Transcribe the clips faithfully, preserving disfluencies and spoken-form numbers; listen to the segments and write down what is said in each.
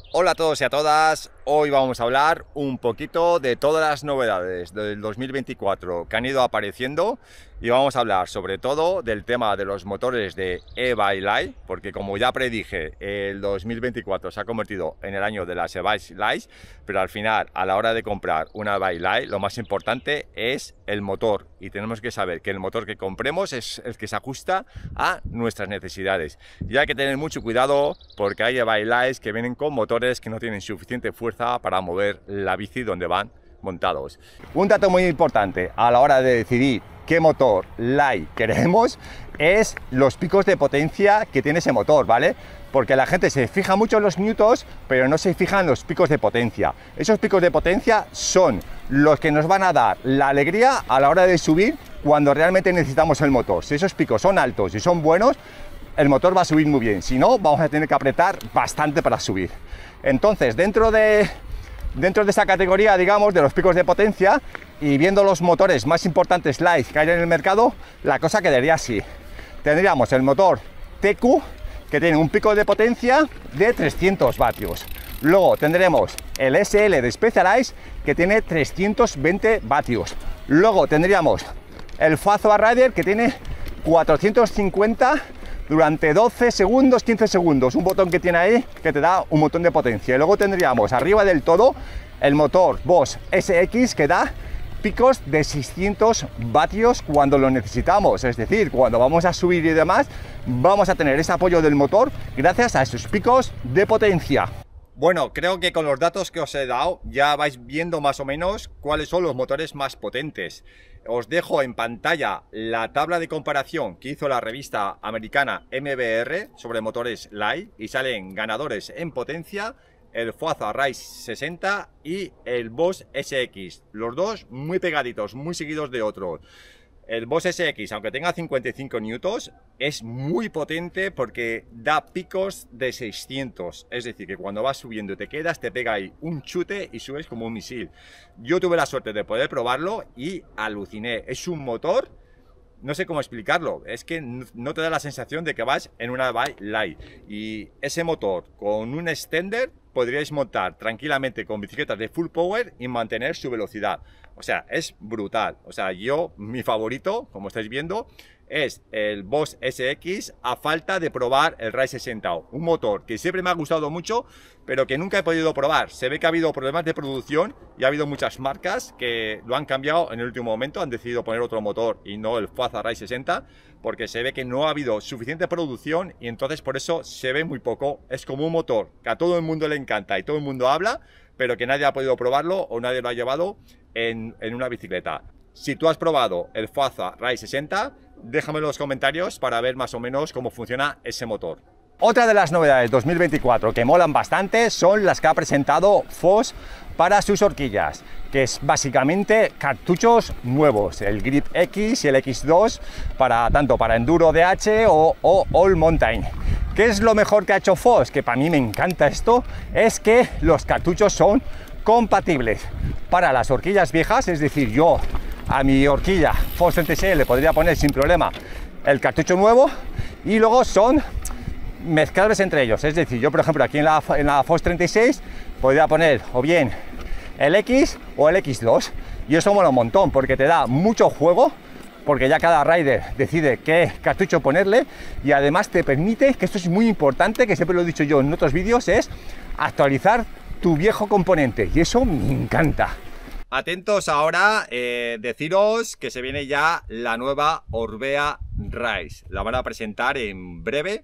Hola a todos y a todas, hoy vamos a hablar un poquito de todas las novedades del dos mil veinticuatro que han ido apareciendo y vamos a hablar sobre todo del tema de los motores de e-bike Lite, porque como ya predije, el dos mil veinticuatro se ha convertido en el año de las e-bike Lite, pero al final, a la hora de comprar una e-bike Lite, lo más importante es el motor y tenemos que saber que el motor que compremos es el que se ajusta a nuestras necesidades. Y hay que tener mucho cuidado porque hay e-bike Lites que vienen con motores que no tienen suficiente fuerza para mover la bici donde van montados. Un dato muy importante a la hora de decidir qué motor Lite queremos es los picos de potencia que tiene ese motor, ¿vale? Porque la gente se fija mucho en los newtons, pero no se fija en los picos de potencia. Esos picos de potencia son los que nos van a dar la alegría a la hora de subir cuando realmente necesitamos el motor. Si esos picos son altos y son buenos, el motor va a subir muy bien. Si no, vamos a tener que apretar bastante para subir. Entonces, dentro de, dentro de esa categoría, digamos, de los picos de potencia y viendo los motores más importantes Lite que hay en el mercado, la cosa quedaría así. Tendríamos el motor T Q, que tiene un pico de potencia de trescientos vatios. Luego tendremos el S L de Specialized, que tiene trescientos veinte vatios. Luego tendríamos el Fazua Rider, que tiene cuatrocientos cincuenta durante doce segundos, quince segundos, un botón que tiene ahí que te da un montón de potencia. Y luego tendríamos arriba del todo el motor Boss S X, que da picos de seiscientos vatios cuando lo necesitamos, es decir, cuando vamos a subir y demás, vamos a tener ese apoyo del motor gracias a esos picos de potencia. Bueno, creo que con los datos que os he dado ya vais viendo más o menos cuáles son los motores más potentes. Os dejo en pantalla la tabla de comparación que hizo la revista americana M B R sobre motores Lite y salen ganadores en potencia el Fazua Race sesenta y el Boss S X. Los dos muy pegaditos, muy seguidos de otros. El Boss S X, aunque tenga cincuenta y cinco newtons, es muy potente porque da picos de seiscientos. Es decir, que cuando vas subiendo y te quedas, te pega ahí un chute y subes como un misil. Yo tuve la suerte de poder probarlo y aluciné. Es un motor, no sé cómo explicarlo, es que no te da la sensación de que vas en una bike Lite. Y ese motor con un extender podríais montar tranquilamente con bicicletas de full power y mantener su velocidad. O sea, es brutal. O sea, yo, mi favorito, como estáis viendo, es el Boss S X a falta de probar el Race sesenta. Un motor que siempre me ha gustado mucho, pero que nunca he podido probar. Se ve que ha habido problemas de producción y ha habido muchas marcas que lo han cambiado en el último momento. Han decidido poner otro motor y no el Fazua Race sesenta, porque se ve que no ha habido suficiente producción y entonces por eso se ve muy poco. Es como un motor que a todo el mundo le encanta y todo el mundo habla, pero que nadie ha podido probarlo o nadie lo ha llevado en, en una bicicleta. Si tú has probado el Fazua Race sesenta, déjame en los comentarios para ver más o menos cómo funciona ese motor. Otra de las novedades dos mil veinticuatro que molan bastante son las que ha presentado Foss para sus horquillas, que es básicamente cartuchos nuevos, el Grip X y el X dos, para, tanto para Enduro D H o, o All Mountain. ¿Qué es lo mejor que ha hecho Foss? Que para mí me encanta esto, es que los cartuchos son compatibles para las horquillas viejas, es decir, yo a mi horquilla Foss treinta y seis le podría poner sin problema el cartucho nuevo y luego son mezclables entre ellos, es decir, yo por ejemplo aquí en la, en la Foss treinta y seis podría poner o bien el X o el X dos y eso mola un montón porque te da mucho juego, porque ya cada rider decide qué cartucho ponerle y además te permite, que esto es muy importante, que siempre lo he dicho yo en otros vídeos, es actualizar tu viejo componente y eso me encanta. Atentos ahora, eh, deciros que se viene ya la nueva Orbea Race. La van a presentar en breve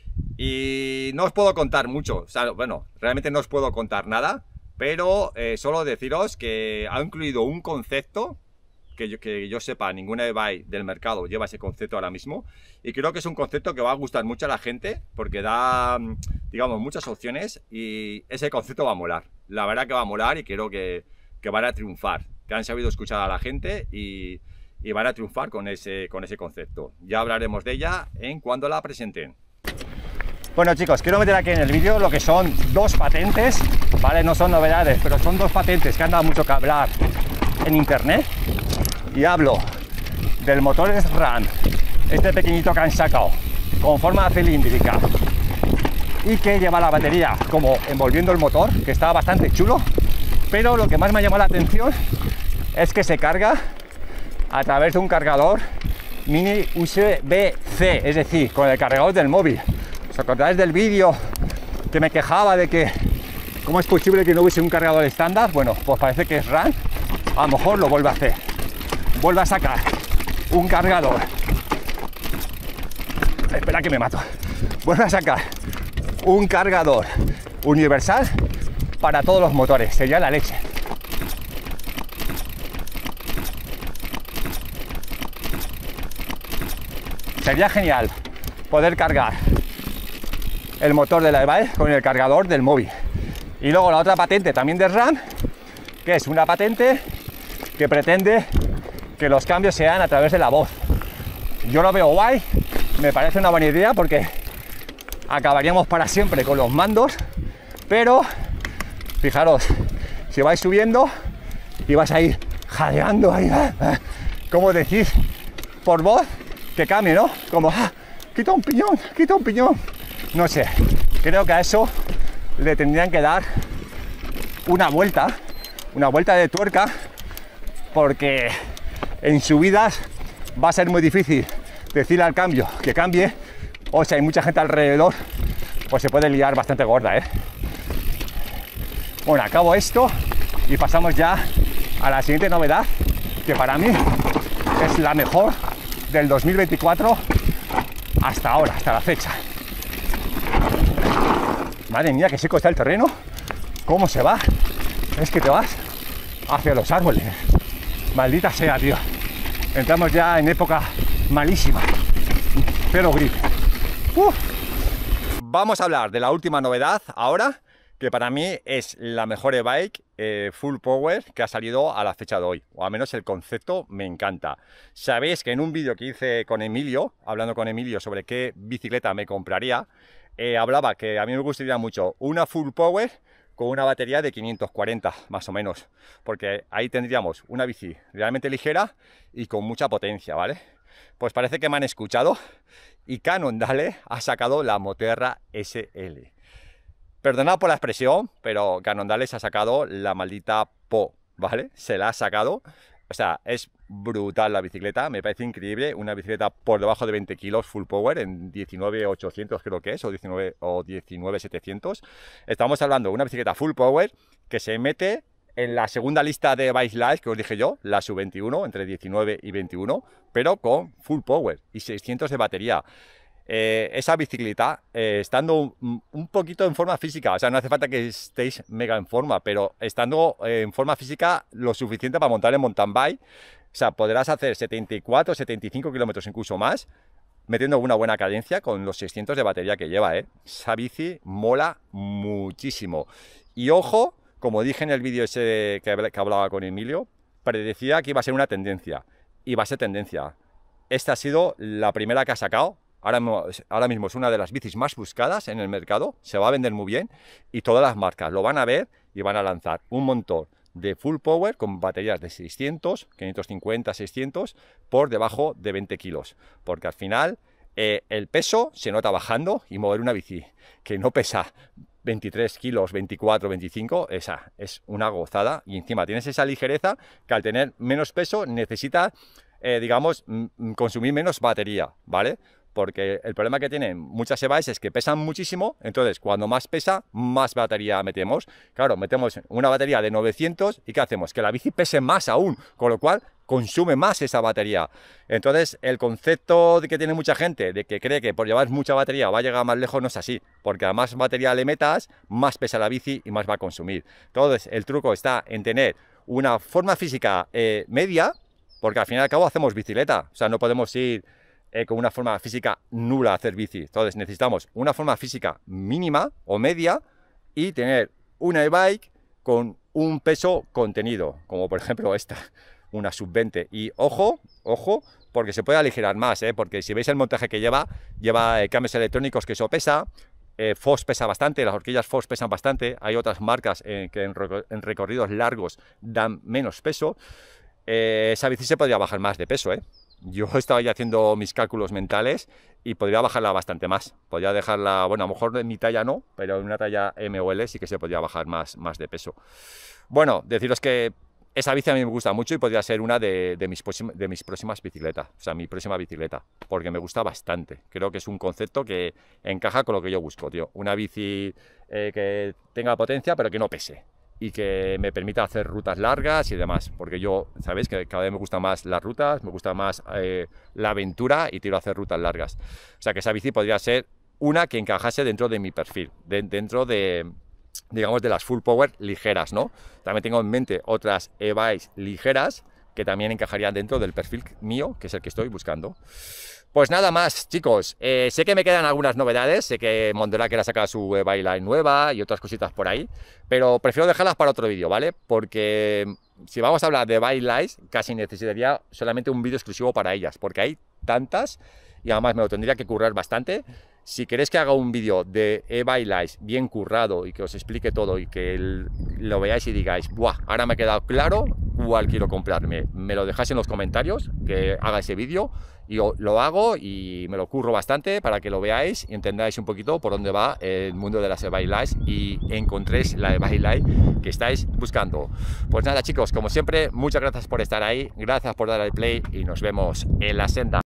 y no os puedo contar mucho. O sea, bueno, realmente no os puedo contar nada, pero eh, solo deciros que ha incluido un concepto que yo, que yo sepa, ninguna e-bike del mercado lleva ese concepto ahora mismo y creo que es un concepto que va a gustar mucho a la gente porque da, digamos, muchas opciones y ese concepto va a molar. La verdad que va a molar y creo que que van a triunfar, que han sabido escuchar a la gente y, y van a triunfar con ese, con ese concepto. Ya hablaremos de ella en cuando la presenten. Bueno chicos, quiero meter aquí en el vídeo lo que son dos patentes, ¿vale? No son novedades, pero son dos patentes que han dado mucho que hablar en internet. Y hablo del motor S-Ram, este pequeñito que han sacado, con forma cilíndrica, y que lleva la batería como envolviendo el motor, que está bastante chulo, pero lo que más me ha llamado la atención es que se carga a través de un cargador mini U S B C, es decir, con el cargador del móvil. ¿Os acordáis del vídeo que me quejaba de que cómo es posible que no hubiese un cargador estándar? Bueno, pues parece que es RAM, a lo mejor lo vuelve a hacer, vuelve a sacar un cargador, espera que me mato, vuelve a sacar un cargador universal para todos los motores, sería la leche. Sería genial poder cargar el motor de la e-bike con el cargador del móvil. Y luego la otra patente también de RAM, que es una patente que pretende que los cambios sean a través de la voz. Yo lo veo guay, me parece una buena idea porque acabaríamos para siempre con los mandos, pero fijaros, si vais subiendo y vais a ir jadeando ahí, como decís, por voz, que cambie, ¿no? Como, ah, quita un piñón, quita un piñón. No sé, creo que a eso le tendrían que dar una vuelta, una vuelta de tuerca, porque en subidas va a ser muy difícil decirle al cambio que cambie, o si hay mucha gente alrededor, pues se puede liar bastante gorda, ¿eh? Bueno, acabo esto y pasamos ya a la siguiente novedad, que para mí es la mejor del dos mil veinticuatro hasta ahora, hasta la fecha. Madre mía, qué seco está el terreno, cómo se va, es que te vas hacia los árboles, maldita sea, tío. Entramos ya en época malísima, pero grip. Uf. Vamos a hablar de la última novedad ahora, que para mí es la mejor e-bike eh, full power que ha salido a la fecha de hoy, o al menos el concepto me encanta. Sabéis que en un vídeo que hice con Emilio, hablando con Emilio sobre qué bicicleta me compraría, eh, hablaba que a mí me gustaría mucho una full power con una batería de quinientos cuarenta más o menos, porque ahí tendríamos una bici realmente ligera y con mucha potencia, ¿vale? Pues parece que me han escuchado y Cannondale ha sacado la Moterra S L. Perdonad por la expresión, pero Cannondale se ha sacado la maldita po, ¿vale? Se la ha sacado. O sea, es brutal la bicicleta, me parece increíble. Una bicicleta por debajo de veinte kilos full power en diecinueve mil ochocientos creo que es, o diecinueve o diecinueve mil setecientos. Estamos hablando de una bicicleta full power que se mete en la segunda lista de Bike Life que os dije yo, la sub veintiuno, entre diecinueve y veintiuno, pero con full power y seiscientos de batería. Eh, esa bicicleta, eh, estando un, un poquito en forma física, o sea, no hace falta que estéis mega en forma, pero estando eh, en forma física lo suficiente para montar en mountain bike, o sea, podrás hacer setenta y cuatro, setenta y cinco kilómetros, incluso más, metiendo una buena cadencia con los seiscientos de batería que lleva, ¿eh? Esa bici mola muchísimo. Y ojo, como dije en el vídeo ese que, que hablaba con Emilio, predecía que iba a ser una tendencia, y va a ser tendencia. Esta ha sido la primera que ha sacado. Ahora, ahora mismo es una de las bicis más buscadas en el mercado, se va a vender muy bien y todas las marcas lo van a ver y van a lanzar un montón de full power con baterías de seiscientos, quinientos cincuenta, seiscientos por debajo de veinte kilos, porque al final eh, el peso se nota bajando y mover una bici que no pesa veintitrés kilos, veinticuatro, veinticinco, esa es una gozada y encima tienes esa ligereza que al tener menos peso necesita, eh, digamos, consumir menos batería, ¿vale? Porque el problema que tienen muchas e-bikes es que pesan muchísimo, entonces cuando más pesa, más batería metemos. Claro, metemos una batería de novecientos y ¿qué hacemos? Que la bici pese más aún, con lo cual consume más esa batería. Entonces el concepto de que tiene mucha gente, de que cree que por llevar mucha batería va a llegar más lejos, no es así, porque a más batería le metas, más pesa la bici y más va a consumir. Entonces el truco está en tener una forma física eh, media, porque al fin y al cabo hacemos bicicleta, o sea, no podemos ir Eh, con una forma física nula a hacer bici. Entonces necesitamos una forma física mínima o media y tener una e-bike con un peso contenido, como por ejemplo esta, una sub veinte. Y ojo, ojo, porque se puede aligerar más, ¿eh? Porque si veis el montaje que lleva, lleva eh, cambios electrónicos, que eso pesa, eh, F O S pesa bastante, las horquillas F O S pesan bastante, hay otras marcas eh, que en, recor en recorridos largos dan menos peso. Eh, esa bici se podría bajar más de peso, ¿eh? yo estaba ya haciendo mis cálculos mentales y podría bajarla bastante más. Podría dejarla, bueno, a lo mejor en mi talla no, pero en una talla M o L sí que se podría bajar más, más de peso. Bueno, deciros que esa bici a mí me gusta mucho y podría ser una de, de, mis, de mis próximas bicicletas, o sea, mi próxima bicicleta, porque me gusta bastante. Creo que es un concepto que encaja con lo que yo busco, tío. Una bici eh, que tenga potencia, pero que no pese y que me permita hacer rutas largas y demás, porque yo, sabéis que cada vez me gustan más las rutas, me gusta más eh, la aventura y tiro a hacer rutas largas. O sea, que esa bici podría ser una que encajase dentro de mi perfil, de, dentro de, digamos, de las full power ligeras, ¿no? También tengo en mente otras e-bikes ligeras que también encajarían dentro del perfil mío, que es el que estoy buscando. Pues nada más, chicos, eh, sé que me quedan algunas novedades, sé que Mondelez quiere sacar su e-bike line nueva y otras cositas por ahí, pero prefiero dejarlas para otro vídeo, ¿vale? Porque si vamos a hablar de bike lines, casi necesitaría solamente un vídeo exclusivo para ellas, porque hay tantas y además me lo tendría que currar bastante. Si queréis que haga un vídeo de e-bike lines bien currado y que os explique todo y que el, lo veáis y digáis, ¡buah! Ahora me ha quedado claro cuál quiero comprarme, me lo dejáis en los comentarios, que haga ese vídeo y lo hago y me lo curro bastante para que lo veáis y entendáis un poquito por dónde va el mundo de las e-bike lines y encontréis la e-bike line que estáis buscando. Pues nada, chicos, como siempre, muchas gracias por estar ahí, gracias por dar al play y nos vemos en la senda.